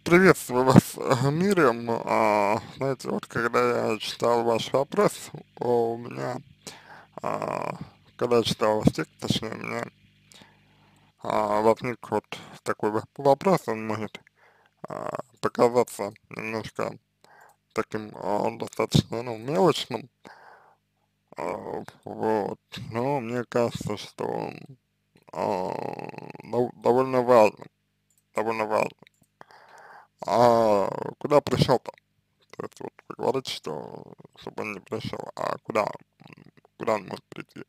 Приветствую вас, Мирям. Знаете, вот когда я читал ваш вопрос, у меня, а, когда я читал ваш текст, точнее, у меня возник вот такой вопрос, он может показаться немножко таким достаточно, ну, мелочным, вот, но мне кажется, что он довольно важным, довольно важным. Куда пришел-то? То есть вот вы говорите, что чтобы он не пришел, а куда он может прийти?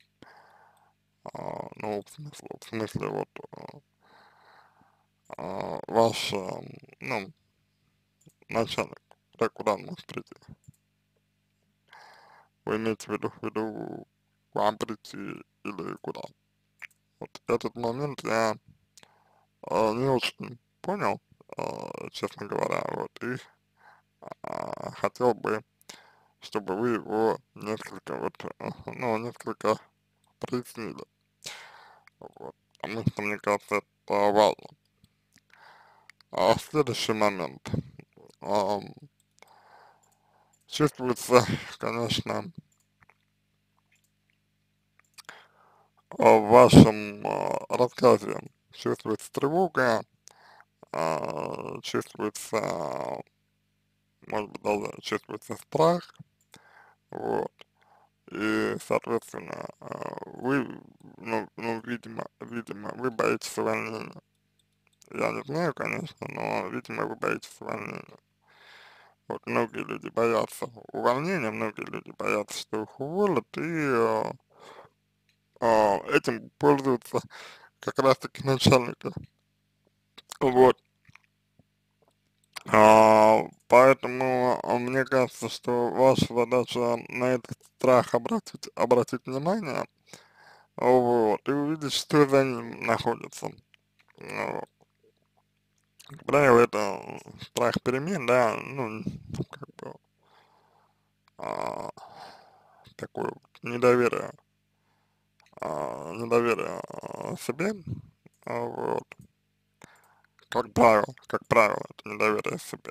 Ну, в смысле вот ваш, ну, начальник, куда он может прийти? Вы имеете в виду к вам прийти или куда? Вот этот момент я не очень понял, честно говоря, вот, и хотел бы, чтобы вы его несколько вот, ну, несколько прояснили. Вот. Потому что, мне кажется, это важно. Следующий момент. Ам, Чувствуется, конечно, в вашем рассказе чувствуется тревога, чувствуется, может быть, даже чувствуется страх, вот. И, соответственно, вы, видимо, вы боитесь увольнения. Я не знаю, конечно, но, видимо, вы боитесь увольнения. Вот многие люди боятся увольнения, многие люди боятся, что их уволят, и этим пользуются как раз-таки начальники. Вот. Поэтому мне кажется, что ваша задача на этот страх обратить внимание, вот, и увидеть, что за ним находится. Вот. Как правило, это страх перемен, да, ну, как бы, а, такое вот недоверие себе, вот, как правило, это недоверие себе.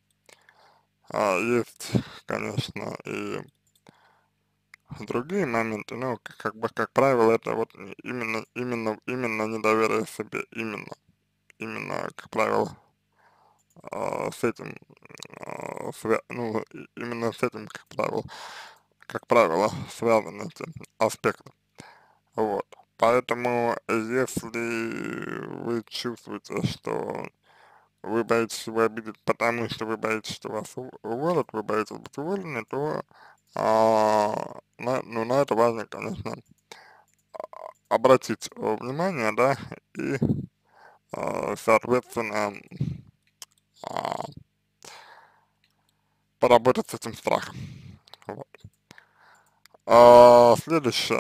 Есть, конечно, и другие моменты, но как правило, это вот именно недоверие себе, именно, как правило, с этим, ну, именно с этим, как правило, связаны эти аспекты. Вот. Поэтому, если вы чувствуете, что вы боитесь его обидеть, потому что вы боитесь, что вас уволят, вы боитесь быть уволены, то ну, на это важно, конечно, обратить внимание, да, и, соответственно, а, поработать с этим страхом. Вот. Следующее.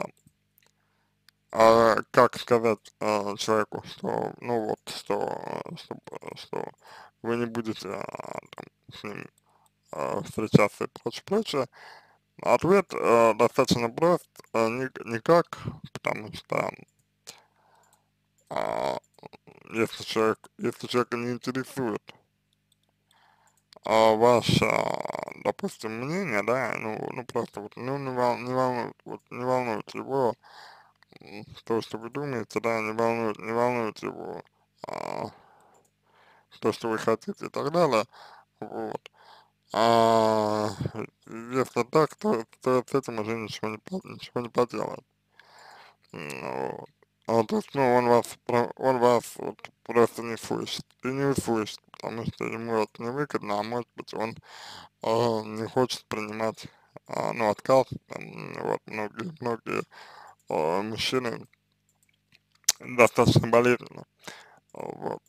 Как сказать человеку, что, ну вот, что вы не будете там, с ним встречаться и прочее. Ответ достаточно прост, никак, потому что а, если человека не интересует ваше, допустим, мнение, да, ну просто вот, ну не волнует его то, что вы думаете, да, не волнует его а, то, что вы хотите и так далее, вот. А, Если так, то с этим уже ничего не поделаем. Вот. То есть, ну, он вас вот просто не слышит и не услышит, потому что ему это невыгодно, а может быть он не хочет принимать, ну, отказ, там, вот, многие мужчины достаточно болезненно, вот,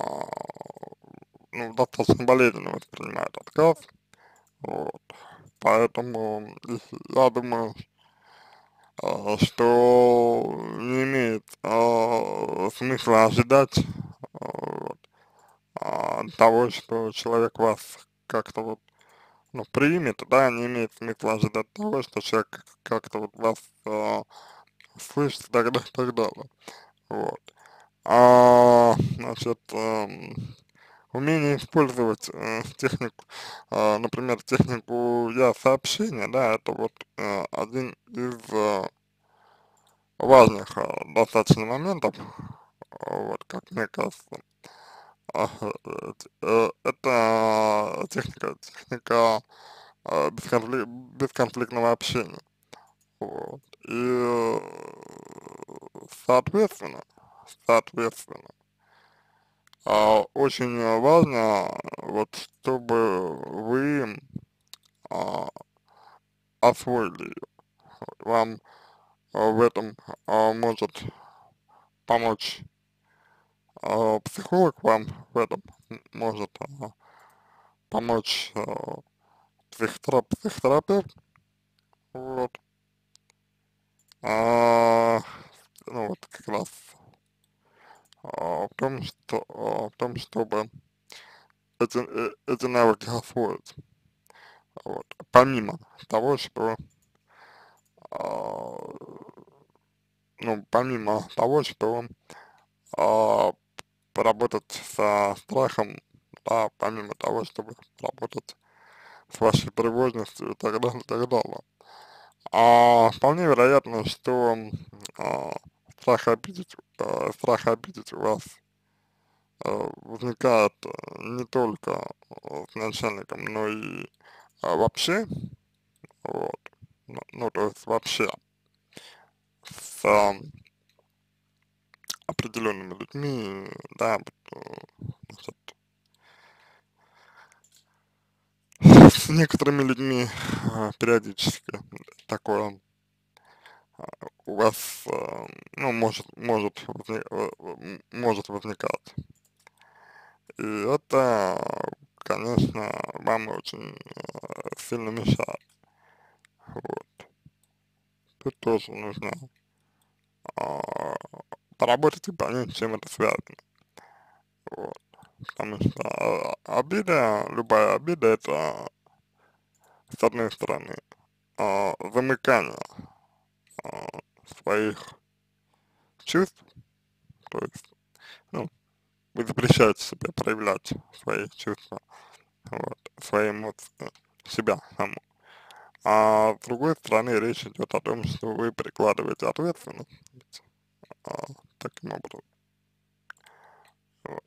ну, достаточно болезненно воспринимают отказ, вот, поэтому я думаю, что не имеет смысла ожидать вот, того, что человек вас как-то вот, ну, примет, да, не имеет смысла ожидать того, что человек как-то вот вас слышит и так далее. Вот. Значит, умение использовать технику, например, технику я-сообщения, да, это вот один из важных достаточно моментов, вот, как мне кажется. Это техника бесконфликтного общения. Вот. И, соответственно, соответственно, очень важно, вот, чтобы вы а, освоили ее. Вам в этом может помочь психолог, вам в этом может помочь психотерапевт, вот, а, ну вот как раз в том, чтобы эти навыки освоить, вот, помимо того, что, а, ну, помимо того, что а, поработать со страхом, да, помимо того, чтобы работать с вашей тревожностью и так далее. Вполне вероятно, что а, страх обидеть у вас возникает не только с начальником, но и вообще, вот, ну, то есть вообще с определенными людьми, да, вот, значит, с некоторыми людьми периодически такое у вас, ну, может возникать. И это, конечно, вам очень сильно мешает. Вот. Тут тоже нужно а, поработать и понять, с чем это связано. Вот. Потому что обида, любая обида, это, с одной стороны, замыкание а, своих чувств, то есть, ну, вы запрещаете себе проявлять свои чувства, вот, свои эмоции, себя саму. А с другой стороны, речь идет о том, что вы перекладываете ответственность а, таким образом, вот,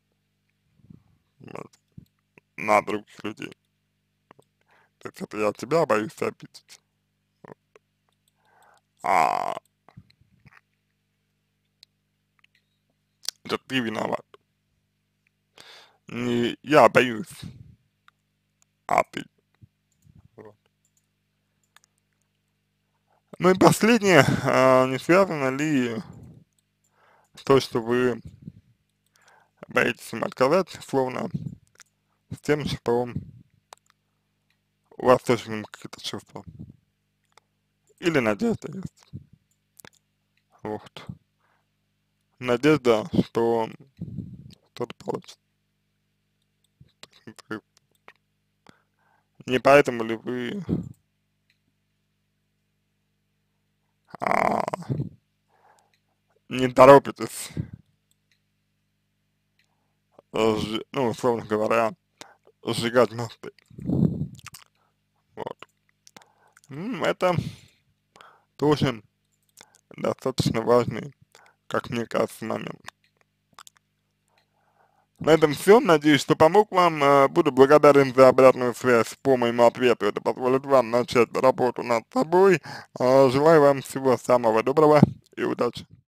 вот, на других людей. То есть это я тебя боюсь обидеть, а это ты виноват. Не я боюсь, а ты. Вот. Ну и последнее, не связано ли то, что вы боитесь им отказать, словно с тем, что у вас тоже к ним какие-то чувства. Или надежда есть. Вот. Надежда, что что-то получится. Не поэтому ли вы а, не торопитесь, ну, условно говоря, сжигать мосты. Вот. Это тоже достаточно важный, как мне кажется, момент. На этом все. Надеюсь, что помог вам. Буду благодарен за обратную связь по моему ответу. Это позволит вам начать работу над собой. Желаю вам всего самого доброго и удачи.